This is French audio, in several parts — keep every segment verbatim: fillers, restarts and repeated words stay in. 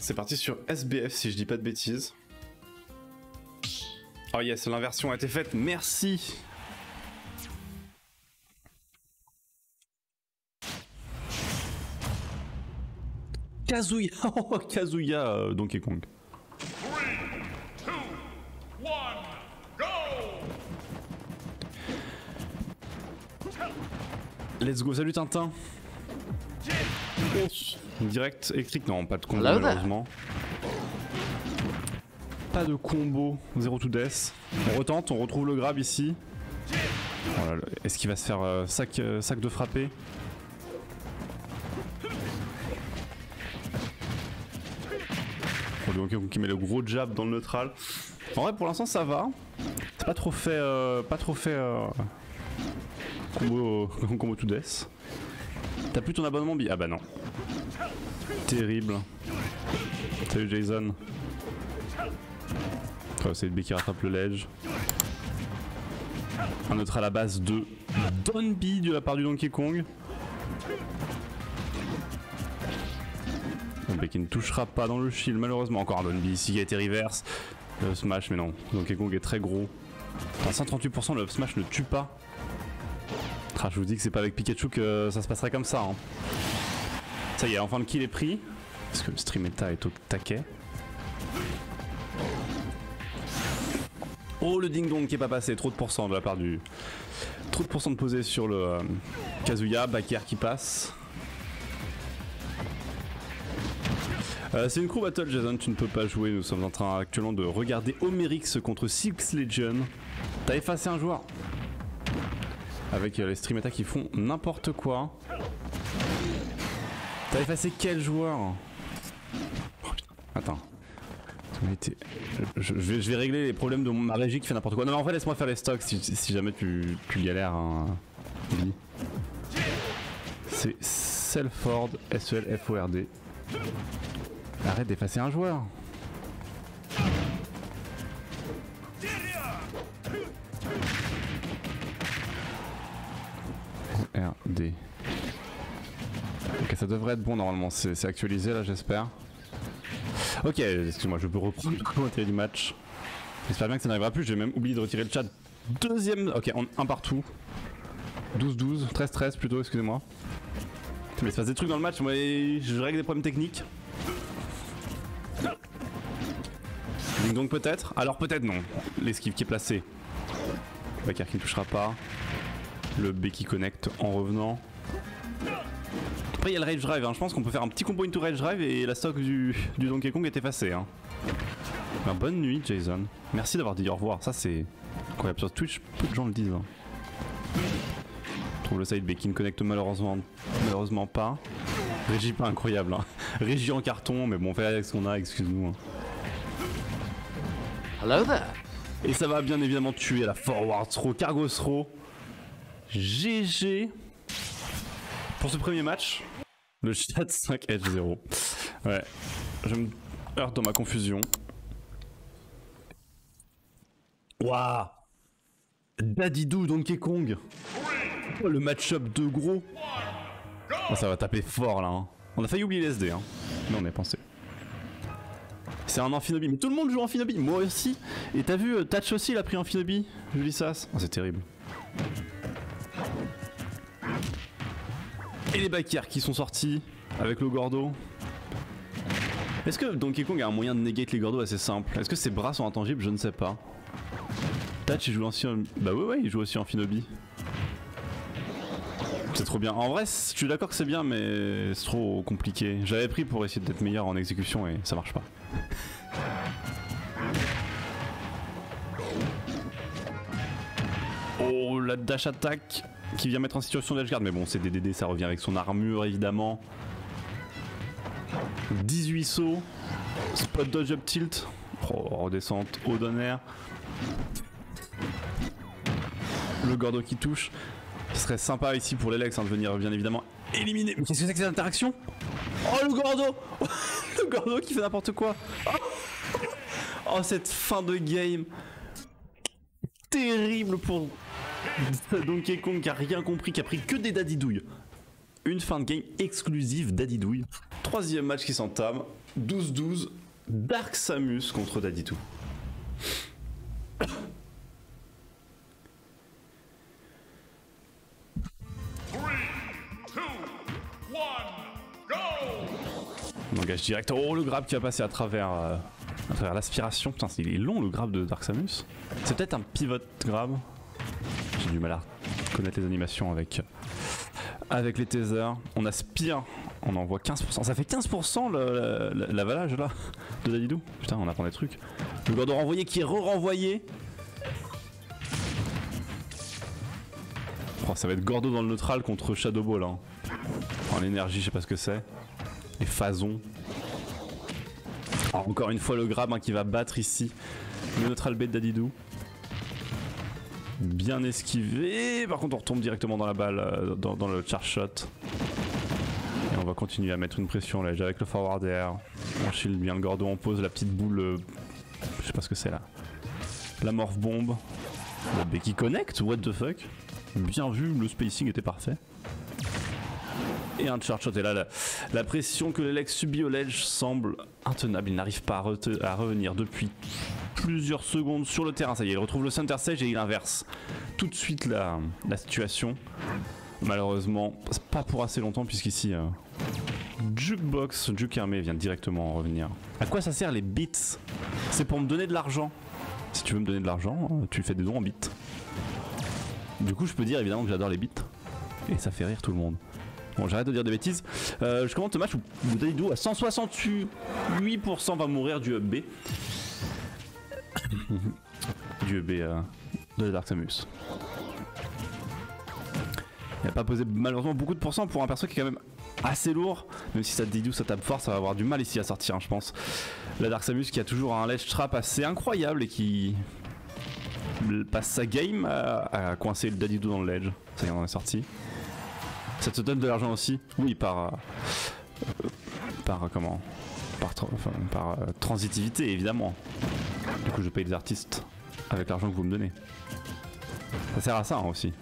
C'est parti sur S B F si je dis pas de bêtises. Oh yes, l'inversion a été faite, merci. Kazuya, oh, Kazuya euh, Donkey Kong. three, two, one, go! Let's go, salut Tintin. Direct électrique, non, pas de combo Hello malheureusement. Pas de combo, zéro to death. On retente, on retrouve le grab ici. Oh est-ce qu'il va se faire euh, sac, euh, sac de frappé? Oh, donc qui met le gros jab dans le neutral. En vrai pour l'instant ça va. C'est pas trop fait, euh, pas trop fait euh, combo, combo to death. T'as plus ton abonnement bi? Ah bah non. Terrible. Salut Jason. Oh, c'est le B qui rattrape le ledge. Un autre à la base de Don B de la part du Donkey Kong. Le B qui ne touchera pas dans le shield malheureusement. Encore un Don B ici qui a été reverse. Le up smash mais non. Donkey Kong est très gros. À cent trente-huit pour cent le up smash ne tue pas. Ah, je vous dis que c'est pas avec Pikachu que ça se passerait comme ça. Hein. Ça y est, enfin le kill est pris. Parce que le stream meta est au taquet. Oh le ding dong qui est pas passé, trop de pourcents de la part du... Trop de pourcents de posé sur le euh, Kazuya, back air qui passe. Euh, c'est une crew battle Jason, tu ne peux pas jouer, nous sommes en train actuellement de regarder Homerix contre Six Legend. T'as effacé un joueur. Avec euh, les stream meta qui font n'importe quoi. T'as effacé quel joueur? Oh putain, attends. Je, je, vais, je vais régler les problèmes de ma régie qui fait n'importe quoi. Non mais en fait laisse-moi faire les stocks si, si jamais tu, tu galères hein. C'est Selford, S E L F O R D. Arrête d'effacer un joueur. R D. Ok ça devrait être bon normalement, c'est actualisé là j'espère. Ok, excuse-moi, je peux reprendre le commentaire du match. J'espère bien que ça n'arrivera plus, j'ai même oublié de retirer le chat. Deuxième, ok, on, un partout. douze douze, treize treize plutôt, excusez-moi. Mais il se passe des trucs dans le match, moi je règle des problèmes techniques. Donc peut-être, alors peut-être non. L'esquive qui est placée. Bakar qui ne touchera pas. Le B qui connecte en revenant. Après il y a le Rage Drive, hein. Je pense qu'on peut faire un petit combo into Rage Drive et la stock du, du Donkey Kong est effacée. Hein. Ben, bonne nuit Jason, merci d'avoir dit au revoir, ça c'est incroyable sur Twitch, peu de gens le disent. Hein. Je trouve le side B qui ne connecte malheureusement, malheureusement pas. Régie pas incroyable, hein. Régie en carton, mais bon on fait avec ce qu'on a, excuse-nous. Hein. Hello there. Et ça va bien évidemment tuer à la forward throw, cargo throw. G G pour ce premier match. Le chat cinq H zéro. Ouais, je me heurte dans ma confusion. Waouh, Dadidou Donkey Kong. Oh, le match-up de gros. Oh, ça va taper fort là. Hein. On a failli oublier l'S D, hein. Mais on y a pensé. C'est un Amphinobi, mais tout le monde joue Amphinobi, moi aussi. Et t'as vu, Tatch aussi il a pris Amphinobi. Joli sas. Oh, c'est terrible. Et les backairs qui sont sortis avec le Gordo. Est-ce que Donkey Kong a un moyen de negate les Gordos assez simple? Est-ce que ses bras sont intangibles? Je ne sais pas. Tatch il joue aussi en... Bah ouais ouais il joue aussi en Amphinobi. C'est trop bien. En vrai je suis d'accord que c'est bien mais c'est trop compliqué. J'avais pris pour essayer d'être meilleur en exécution et ça marche pas. Oh la dash attack qui vient mettre en situation d'edgeguard, mais bon c'est D D D, ça revient avec son armure évidemment. dix-huit sauts, spot dodge up tilt, oh, redescente au donner. Le Gordo qui touche, ce serait sympa ici pour les Lex hein, de venir bien évidemment éliminer. Mais qu'est-ce que c'est que cette interaction? Oh le Gordo. Le Gordo qui fait n'importe quoi. Oh cette fin de game terrible pour Donkey Kong qui a rien compris, qui a pris que des dadidouilles. Une fin de game exclusive dadidouille. Troisième match qui s'entame, douze douze, Dark Samus contre Dadidou. On engage direct. Oh, le grab qui va passer à travers, euh, à travers l'aspiration. Putain, il est long le grab de Dark Samus. C'est peut-être un pivot grab. J'ai du mal à connaître les animations avec, avec les tasers. On aspire, on envoie quinze pour cent. Ça fait quinze pour cent l'avalage là de Dadidou. Putain, on apprend des trucs. Le Gordo renvoyé qui est re-renvoyé. Oh, ça va être Gordo dans le neutral contre Shadow Ball. Hein. En énergie, je sais pas ce que c'est. Et Phazon. Alors, encore une fois le grab hein, qui va battre ici le neutral B de Dadidou. Bien esquivé. Par contre on retombe directement dans la balle, euh, dans, dans le charge shot. Et on va continuer à mettre une pression là avec le forward air. On shield bien le Gordo, on pose la petite boule. Euh, je sais pas ce que c'est là. La morph bombe. Le B qui connecte, what the fuck. Bien vu, le spacing était parfait. Et un charge shot, et là la, la pression que l'Elex subit au ledge semble intenable, il n'arrive pas à, à revenir depuis plusieurs secondes sur le terrain. Ça y est, il retrouve le center stage et il inverse tout de suite la, la situation. Malheureusement, pas pour assez longtemps puisqu'ici euh, Jukebox, Juke Hermé vient directement revenir. À quoi ça sert les bits? C'est pour me donner de l'argent. Si tu veux me donner de l'argent, tu fais des dons en bits. Du coup je peux dire évidemment que j'adore les bits. Et ça fait rire tout le monde. Bon, j'arrête de dire des bêtises. Euh, je commente le match où Dadidou à cent soixante-huit pour cent va mourir du hub B. Du hub B euh, de Dark Samus. Il n'a pas posé malheureusement beaucoup de pourcents pour un perso qui est quand même assez lourd. Même si ça Dadidou ça tape fort, ça va avoir du mal ici à sortir, hein, je pense. La Dark Samus qui a toujours un ledge trap assez incroyable et qui passe sa game à, à coincer le Dadidou dans le ledge. Ça y est, on en est sorti. Ça te donne de l'argent aussi? Oui, par... Euh, par... comment Par, enfin, par euh, transitivité, évidemment. Du coup, je paye les artistes avec l'argent que vous me donnez. Ça sert à ça hein, aussi.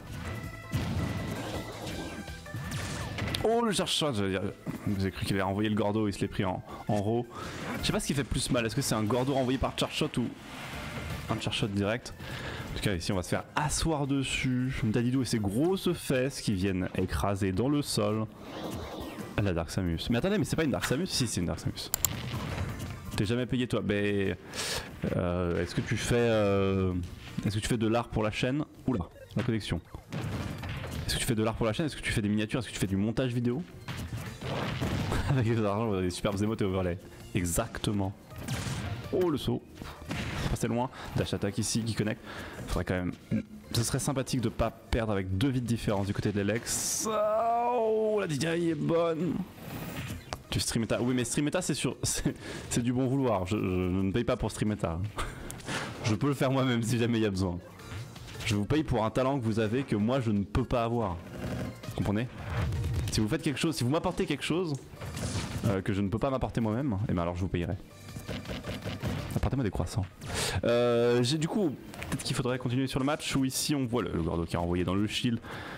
Oh, le charge shot, j'ai cru qu'il avait renvoyé le Gordo, il se l'est pris en, en raw. Je sais pas ce qui fait plus mal, est-ce que c'est un Gordo renvoyé par charge shot ou un charge shot direct? En tout cas ici on va se faire asseoir dessus. Dadidou et ses grosses fesses qui viennent écraser dans le sol la Dark Samus. Mais attendez, mais c'est pas une Dark Samus? Si, c'est une Dark Samus. T'es jamais payé toi? Ben euh, est-ce que tu fais euh, est-ce que tu fais de l'art pour la chaîne? Oula, la connexion. Est-ce que tu fais de l'art pour la chaîne? Est-ce que tu fais des miniatures? Est-ce que tu fais du montage vidéo? Avec les argent, des superbes émotes et overlay. Exactement. Oh le saut. Passer loin, dash attack ici qui connecte. Faudrait quand même. Ce serait sympathique de pas perdre avec deux vies de différence du côté de l'Elex. Oh, la D J I est bonne. Tu stream meta. Oui, mais stream meta c'est sur. C'est du bon vouloir. Je, je, je ne paye pas pour stream meta. Je peux le faire moi-même si jamais il y a besoin. Je vous paye pour un talent que vous avez que moi je ne peux pas avoir. Vous comprenez? Si vous faites quelque chose, si vous m'apportez quelque chose euh, que je ne peux pas m'apporter moi-même, et bien alors je vous payerai. Apportez-moi des croissants. Euh, j'ai du coup, peut-être qu'il faudrait continuer sur le match où ici on voit le, le Gordo qui est envoyé dans le shield.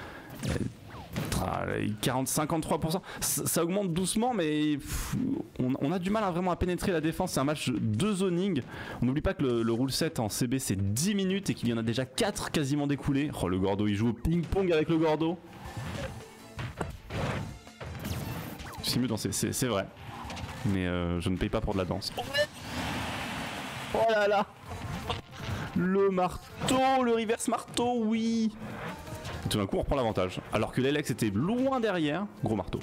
quarante cinquante-trois pour cent. Ça, ça augmente doucement, mais pff, on, on a du mal à vraiment à pénétrer la défense. C'est un match de zoning. On n'oublie pas que le, le rule set en C B c'est dix minutes et qu'il y en a déjà quatre quasiment découlés. Oh, le Gordo il joue au ping-pong avec le Gordo. C'est vrai. Mais euh, je ne paye pas pour de la danse. Oh là là. Le marteau, le reverse marteau, oui. Et tout d'un coup on reprend l'avantage. Alors que l'Elex était loin derrière. Gros marteau.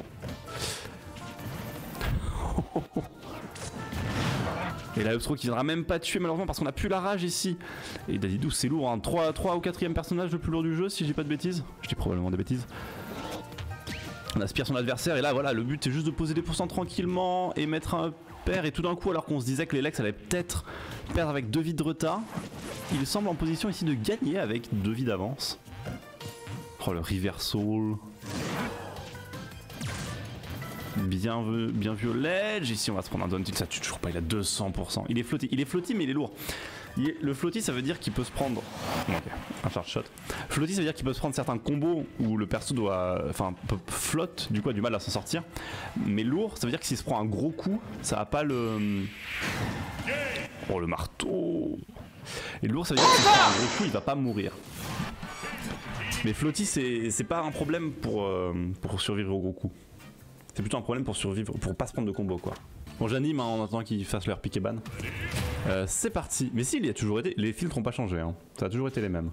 Et là Upstro qui viendra même pas tuer malheureusement parce qu'on a plus la rage ici. Et Dadidou c'est lourd, hein. trois ou quatrième personnage le plus lourd du jeu si j'ai pas de bêtises. Je dis probablement des bêtises. On aspire son adversaire et là voilà, le but c'est juste de poser des pourcents tranquillement et mettre un pair. Et tout d'un coup alors qu'on se disait que l'Elex allait peut-être perdre avec deux vies de retard, il semble en position ici de gagner avec deux vies d'avance. Oh le reversal. Bien vu, bien vu au ledge. Ici on va se prendre un down tilt, ça tue toujours pas, il a deux cents pour cent. Il est flotti, il est flotti mais il est lourd. Il est, le flotti ça veut dire qu'il peut se prendre... Ok, un charge shot. Flotti ça veut dire qu'il peut se prendre certains combos où le perso doit... Enfin, flotte, du coup a du mal à s'en sortir. Mais lourd ça veut dire que s'il se prend un gros coup, ça va pas le... Oh le marteau. Et lourd ça veut dire que s'il se prend un gros coup, il va pas mourir. Mais flotti c'est pas un problème pour, euh, pour survivre au gros coup. C'est plutôt un problème pour survivre, pour pas se prendre de combo quoi. Bon j'anime hein, en attendant qu'ils fassent leur pick et ban. Euh, c'est parti. Mais si il y a toujours été, les filtres ont pas changé hein. Ça a toujours été les mêmes.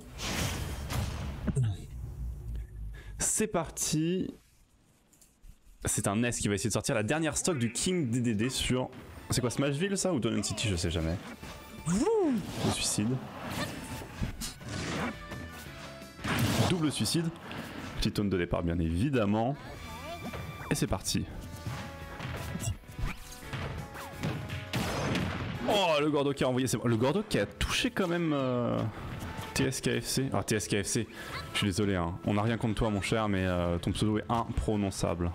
C'est parti. C'est un S qui va essayer de sortir la dernière stock du King D D D sur... C'est quoi Smashville ça ou Tonen City, je sais jamais. Le suicide. Double suicide. Petit tone de départ bien évidemment. Et c'est parti. Oh le Gordo qui a envoyé, c'est bon. Le Gordo qui a touché quand même euh, T S K F C. Ah T S K F C, je suis désolé hein. On n'a rien contre toi mon cher mais euh, ton pseudo est imprononçable.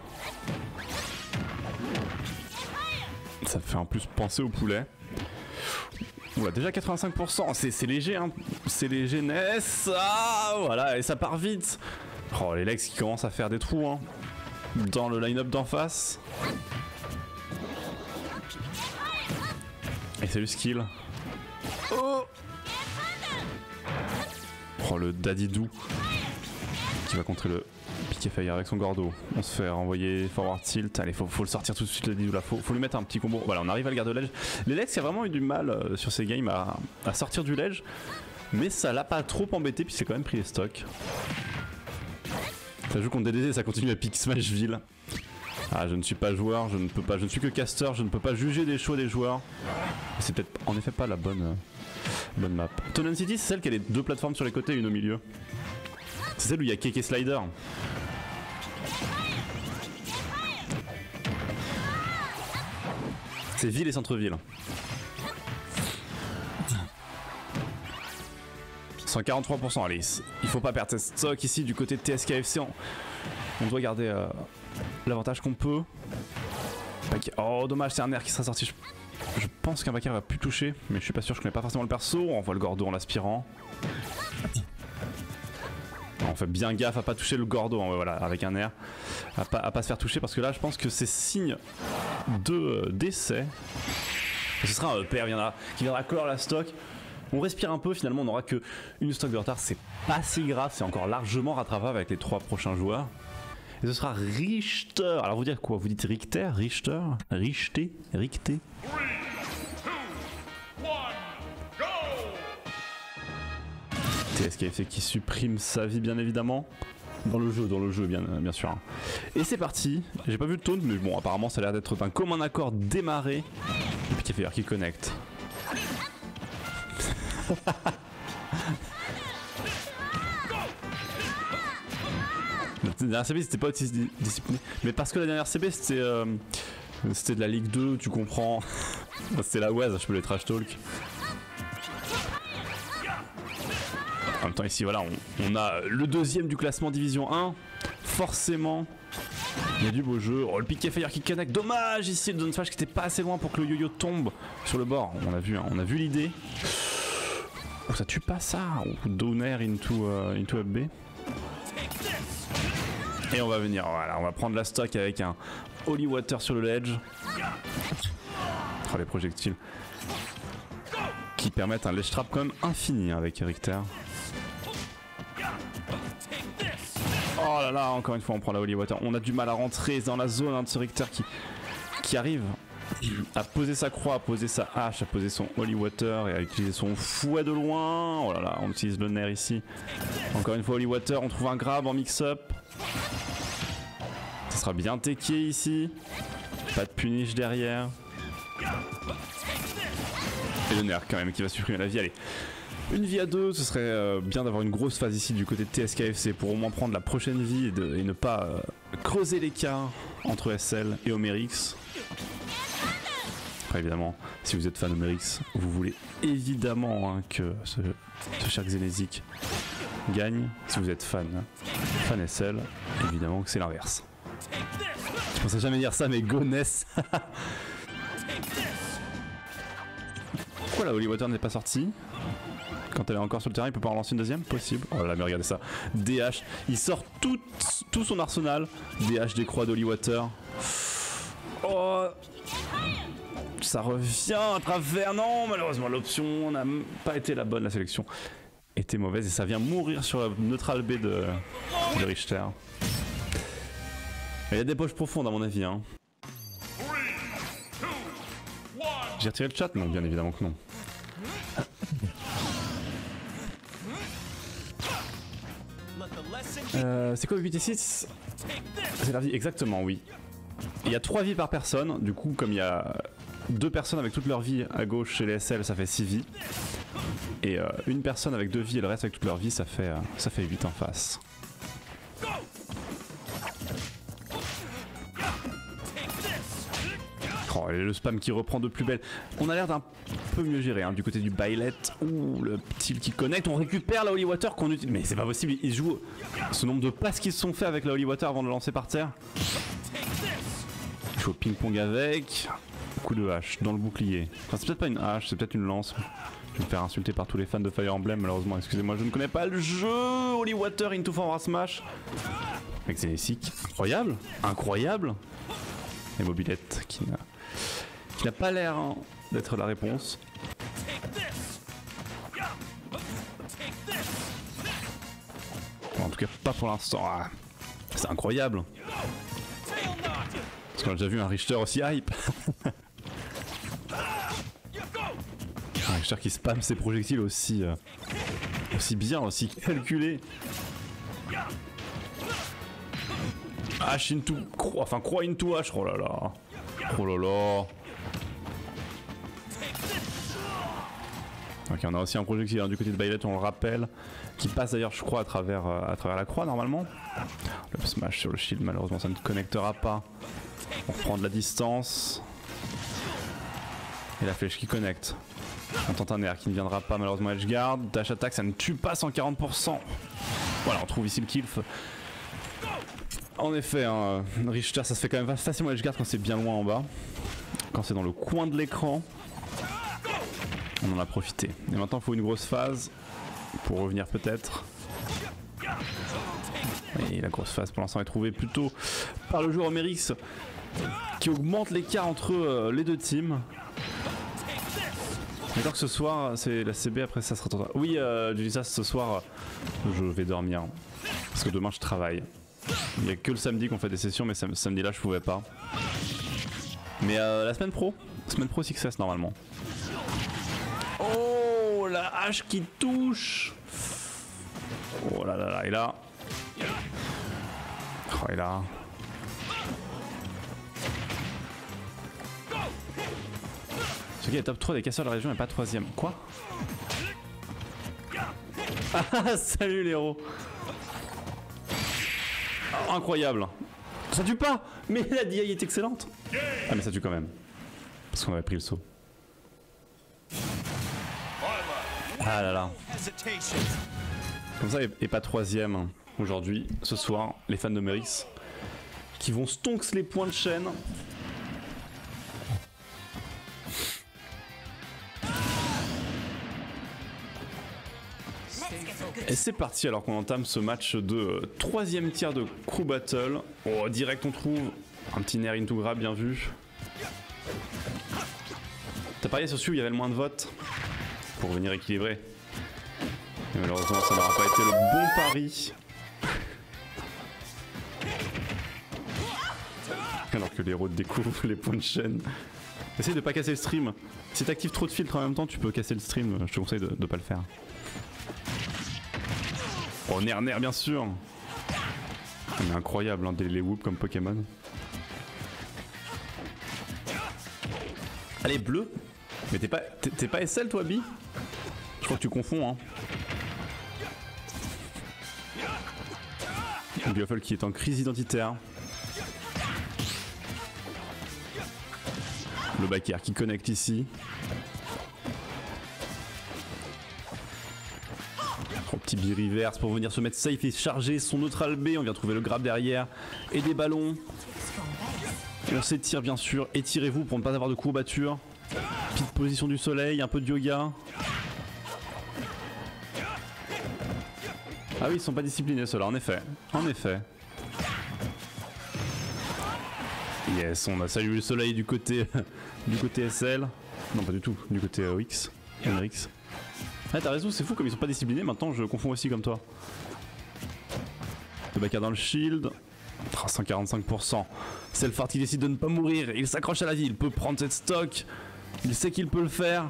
Ça fait en plus penser au poulet. Oula déjà quatre-vingt-cinq pour cent, c'est léger hein. C'est léger Ness. Ah voilà et ça part vite. Oh les legs qui commencent à faire des trous hein. Dans le line-up d'en face. Et c'est le skill. Oh, oh le Daddy Doo qui va contrer le piqué fire avec son Gordo. On se fait renvoyer forward tilt. Allez, faut, faut le sortir tout de suite le Daddy Doo là. Faut, faut lui mettre un petit combo. Voilà, on arrive à le garder au ledge. Les Lex qui a vraiment eu du mal euh, sur ces games à, à sortir du ledge. Mais ça l'a pas trop embêté, puis c'est quand même pris les stocks. Ça joue contre D D D, ça continue à pick Smashville. Ah, je ne suis pas joueur, je ne peux pas, je ne suis que caster, je ne peux pas juger des choix des joueurs. C'est peut-être en effet pas la bonne, euh, bonne map. Tonen City, c'est celle qui a les deux plateformes sur les côtés et une au milieu. C'est celle où il y a Keke Slider. C'est ville et centre-ville. cent quarante-trois pour cent, allez, il faut pas perdre cette stock ici du côté de T S K F C. On, on doit garder euh, l'avantage qu'on peut. Oh dommage, c'est un air qui sera sorti. Je, je pense qu'un Bakar va plus toucher, mais je suis pas sûr, je connais pas forcément le perso. On voit le Gordo en l'aspirant. On fait bien gaffe à pas toucher le Gordo, hein, voilà, avec un air. À pas, à pas se faire toucher parce que là je pense que c'est signe de euh, décès. Ce sera un E P R viendra, qui viendra clore la stock. On respire un peu, finalement on n'aura que une stock de retard, c'est pas si grave, c'est encore largement rattrapable avec les trois prochains joueurs. Et ce sera Richter. Alors vous dire quoi? Vous dites Richter, Richter, Richter, Richter. T S K F C qui supprime sa vie bien évidemment. Dans le jeu, dans le jeu bien, bien sûr. Et c'est parti, j'ai pas vu le taunt mais bon apparemment ça a l'air d'être un commun accord démarré. Et puis qui fait qui connecte. La dernière C B c'était pas aussi discipliné. Mais parce que la dernière C B c'était euh, c'était de la Ligue deux, tu comprends. C'était la W A S, je peux les trash talk. En même temps ici voilà on, on a le deuxième du classement division un. Forcément il y a du beau jeu. Oh le piqué fire qui connecte. Dommage ici le down smash qui était pas assez loin pour que le yo-yo tombe sur le bord. On a vu, hein, on a vu l'idée. Oh, ça tue pas ça. Oh, downer into, uh, into up B. Et on va venir, voilà, on va prendre la stock avec un Holy Water sur le ledge. Oh, les projectiles qui permettent un ledge trap quand même infini hein, avec Richter. Oh là là, encore une fois on prend la Holy Water. On a du mal à rentrer dans la zone hein, de ce Richter qui, qui arrive à poser sa croix, à poser sa hache, à poser son Holy Water et à utiliser son fouet de loin. Oh là là, on utilise le nerf ici. Encore une fois Holy Water, on trouve un grab en mix-up. Ça sera bien teké ici. Pas de punish derrière. Et le nerf quand même qui va supprimer la vie, allez. Une vie à deux, ce serait euh, bien d'avoir une grosse phase ici du côté de T S K F C pour au moins prendre la prochaine vie et, de, et ne pas euh, creuser l'écart entre S L et Omerix. Après évidemment, si vous êtes fan Omerix, vous voulez évidemment hein, que ce, ce cher Xenezik gagne. Si vous êtes fan, fan S L, évidemment que c'est l'inverse. Je pensais jamais dire ça, mais Goness. Pourquoi la Holy Water n'est pas sortie? Quand elle est encore sur le terrain, il peut pas en lancer une deuxième? Possible. Oh là là, mais regardez ça. D H, il sort tout, tout son arsenal. D H des croix d'Holy Water. Oh, ça revient à travers. Non, malheureusement, l'option n'a pas été la bonne, la sélection était mauvaise et ça vient mourir sur la neutral B de, de Richter. Il y a des poches profondes à mon avis. Hein. J'ai retiré le chat? Non, bien évidemment que non. Euh, c'est quoi huit et six? C'est la vie, exactement, oui. Il y a trois vies par personne, du coup comme il y a deux personnes avec toute leur vie à gauche chez les S L, ça fait six vies. Et euh, une personne avec deux vies et le reste avec toute leur vie, ça fait, euh, ça fait huit en face. Oh, et le spam qui reprend de plus belle. On a l'air d'un peu mieux géré hein, du côté du Bailet. Ouh, le petit qui connecte. On récupère la Holy Water qu'on utilise. Mais c'est pas possible, il joue ce nombre de passes qui se sont fait avec la Holy Water avant de le lancer par terre. Il faut ping-pong avec. Coup de hache dans le bouclier. Enfin, c'est peut-être pas une hache, c'est peut-être une lance. Je vais me faire insulter par tous les fans de Fire Emblem, malheureusement. Excusez-moi, je ne connais pas le jeu. Holy Water into Forward Smash. Avec Zénésic. Incroyable. Incroyable. Et Mobilette qui n'a qui n'a pas l'air hein, d'être la réponse. Bon, en tout cas, pas pour l'instant. Ah, c'est incroyable. Parce qu'on a déjà vu un Richter aussi hype. Un Richter qui spam ses projectiles aussi, euh, aussi bien, aussi calculé. H into croix, enfin croix into H, oh là là. Oh là là. Ok, on a aussi un projectile hein, du côté de Bailet, on le rappelle, qui passe d'ailleurs je crois à travers, euh, à travers la croix normalement. Le smash sur le shield, malheureusement ça ne connectera pas. On reprend de la distance. Et la flèche qui connecte. On tente un air qui ne viendra pas malheureusement edgeguard. Dash attack, ça ne tue pas cent quarante pour cent. Voilà, on trouve ici le kill. En effet, hein, Richter ça se fait quand même facilement edgeguard quand c'est bien loin en bas. Quand c'est dans le coin de l'écran, on en a profité. Et maintenant il faut une grosse phase pour revenir peut-être. Et la grosse phase pour l'instant est trouvée plutôt par le joueur Omerix qui augmente l'écart entre euh, les deux teams. D'accord que ce soir c'est la C B, après ça sera trop tard. Oui, euh, je dis ça, ce soir je vais dormir parce que demain je travaille. Il n'y a que le samedi qu'on fait des sessions, mais ce samedi là je pouvais pas. Mais euh, la semaine pro, semaine pro six S normalement. Oh, la hache qui touche. Oh là là là, et là. Oh, et là. Ce qui est top trois des casseurs de la région et pas troisième. Quoi? Ah, salut les héros. Oh, incroyable. Ça tue pas. Mais la D I est excellente. Ah mais ça tue quand même. Parce qu'on avait pris le saut. Ah là là. Comme ça et pas troisième aujourd'hui, ce soir, les fans de Merix qui vont stonks les points de chaîne. Et c'est parti alors qu'on entame ce match de euh, troisième tiers de Crew Battle. Oh, direct on trouve un petit Nair into grab, bien vu. T'as parié sur celui où il y avait le moins de votes pour venir équilibrer. Et malheureusement ça n'aura pas été le bon pari. Alors que les héros découvrent les points de chaîne. Essaye de pas casser le stream. Si t'actives trop de filtres en même temps, tu peux casser le stream. Je te conseille de, de pas le faire. Oh, Nair Nair bien sûr. C'est incroyable hein, les whoops comme Pokémon. Allez, bleu. Mais t'es pas, t'es pas S L toi, Bi? Je crois que tu confonds hein. Buffle qui est en crise identitaire. Le backer qui connecte ici. Oh, petit B reverse pour venir se mettre safe et charger son neutral B. On vient trouver le grab derrière. Et des ballons. On s'étire bien sûr, étirez-vous pour ne pas avoir de courbature. Petite position du soleil, un peu de yoga. Ah oui, ils sont pas disciplinés ceux-là, en effet. En effet. Yes, on a salué le soleil du côté du côté S L. Non, pas du tout, du côté O X. M R X. Ah, t'as raison, c'est fou comme ils sont pas disciplinés, maintenant je confonds aussi comme toi. Le backer dans le shield. Oh, cent quarante-cinq pour cent. Selfart il décide de ne pas mourir, il s'accroche à la vie, il peut prendre cette stock. Il sait qu'il peut le faire.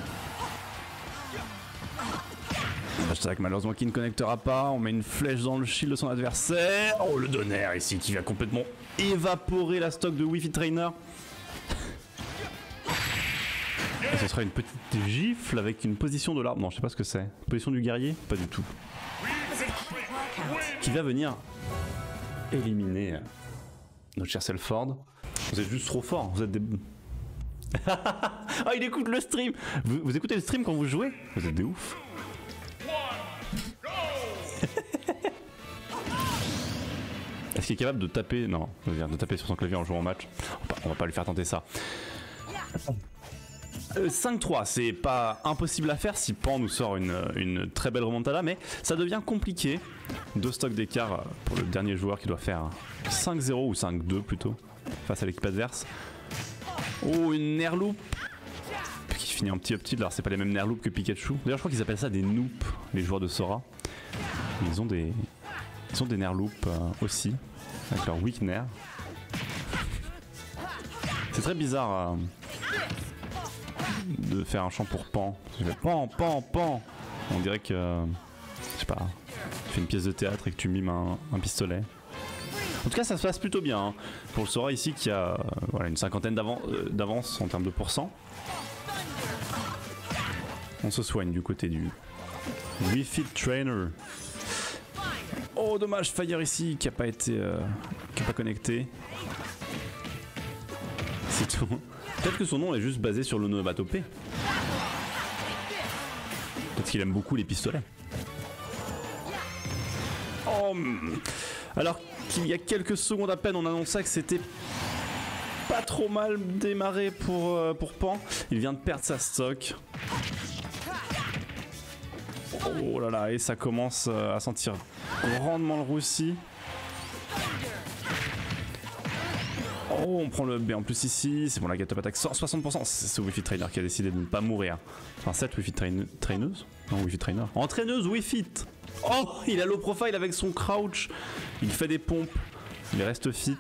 Hashtag malheureusement qui ne connectera pas. On met une flèche dans le shield de son adversaire. Oh le donner ici qui va complètement évaporer la stock de Wi-Fi Trainer. Et ce sera une petite gifle avec une position de l'arbre. Non je sais pas ce que c'est. Position du guerrier? Pas du tout. Qui va venir éliminer notre cher Selford. Vous êtes juste trop fort. Vous êtes des... Ah il écoute le stream. Vous, vous écoutez le stream quand vous jouez? Vous êtes des ouf. Est-ce qu'il est capable de taper? Non, je veux dire de taper sur son clavier en jouant au match. On va pas, on va pas lui faire tenter ça. Euh, cinq trois, c'est pas impossible à faire si Pan nous sort une, une très belle remontada, mais ça devient compliqué. Deux stocks d'écart pour le dernier joueur qui doit faire cinq zéro ou cinq deux plutôt face à l'équipe adverse. Oh, une air loop qui finit en petit up tilt. Alors c'est pas les mêmes air loop que Pikachu. D'ailleurs je crois qu'ils appellent ça des noops, les joueurs de Sora. Ils ont des ils ont des nair loop euh, aussi avec leur weak nair. C'est très bizarre euh, de faire un chant pour Pan. Je fais Pan Pan Pan. On dirait que euh, je sais pas, tu fais une pièce de théâtre et que tu mimes un, un pistolet. En tout cas ça se passe plutôt bien hein. Pour le Sora ici qui a euh, voilà, une cinquantaine d'avance en termes de pourcent. On se soigne du côté du Wi-Fi Trainer. Oh dommage, Fire ici qui a pas été euh, qui a pas connecté. C'est tout. Peut-être que son nom est juste basé sur l'onomatopée. Peut-être qu'il aime beaucoup les pistolets. Oh, alors qu'il y a quelques secondes à peine on annonçait que c'était pas trop mal démarré pour, euh, pour Pan. Il vient de perdre sa stock. Oh là là, et ça commence à sentir grandement le roussi. Oh, on prend le B en plus ici. C'est bon, la get-up attaque sort soixante pour cent. C'est ce Wi-Fi Trainer qui a décidé de ne pas mourir. Enfin, cette Wi-Fi traine traineuse Non, Wi-Fi Trainer. Entraîneuse Wi-Fi. Oh, il a low profile avec son crouch. Il fait des pompes. Il reste fit.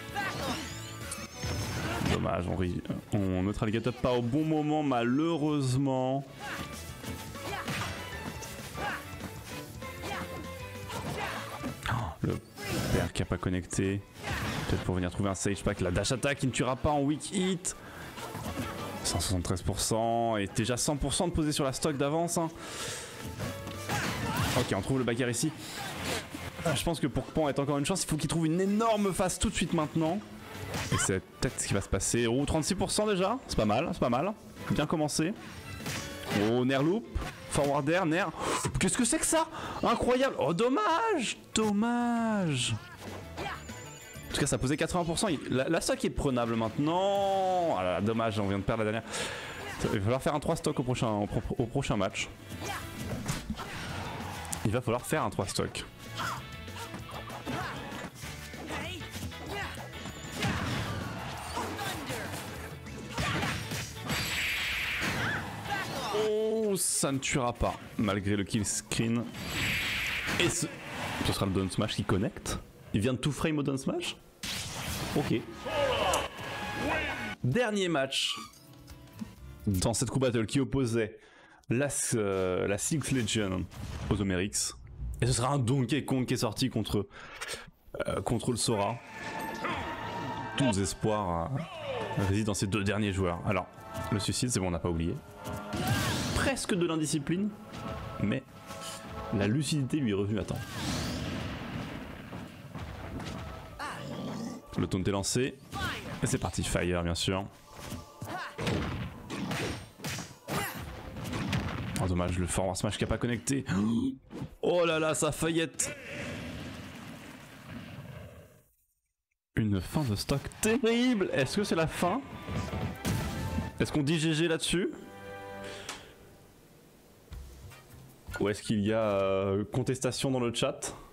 Dommage, on, on neutral get-up pas au bon moment, malheureusement. Le père qui a pas connecté. Peut-être pour venir trouver un Sage Pack. La dash attack qui ne tuera pas en weak hit. cent soixante-treize pour cent. Et déjà cent pour cent de posé sur la stock d'avance. Hein. Ok, on trouve le backer ici. Ah, je pense que pour que Pan ait encore une chance, il faut qu'il trouve une énorme phase tout de suite maintenant. Et c'est peut-être ce qui va se passer. Oh, trente-six pour cent déjà. C'est pas mal, c'est pas mal. Bien commencé. Oh, Nair Loop. Forward Air, Nair. Qu'est-ce que c'est que ça? Incroyable. Oh, dommage. Dommage. En tout cas, ça posait quatre-vingts pour cent. La, la stock est prenable maintenant. Ah là là, dommage, on vient de perdre la dernière. Il va falloir faire un trois stock au prochain, au, au prochain match. Il va falloir faire un trois stock. Oh, ça ne tuera pas, malgré le kill screen. Et ce, ce sera le down smash qui connecte. Il vient de tout frame au down smash. Ok. Dernier match dans cette crew battle qui opposait la, euh, la Six Legion aux Omerix. Et ce sera un Donkey Kong qui est sorti contre, euh, contre le Sora. Tous nos espoirs euh, résident dans ces deux derniers joueurs. Alors, le suicide, c'est bon, on n'a pas oublié. Presque de l'indiscipline, mais la lucidité lui est revenue à temps. Le taunt est lancé. Et c'est parti, Fire bien sûr. Oh dommage, le forward smash qui a pas connecté. Oh là là, ça faillette. Une Une fin de stock terrible. Est-ce que c'est la fin? Est-ce qu'on dit G G là-dessus? Ou est-ce qu'il y a euh, contestation dans le chat?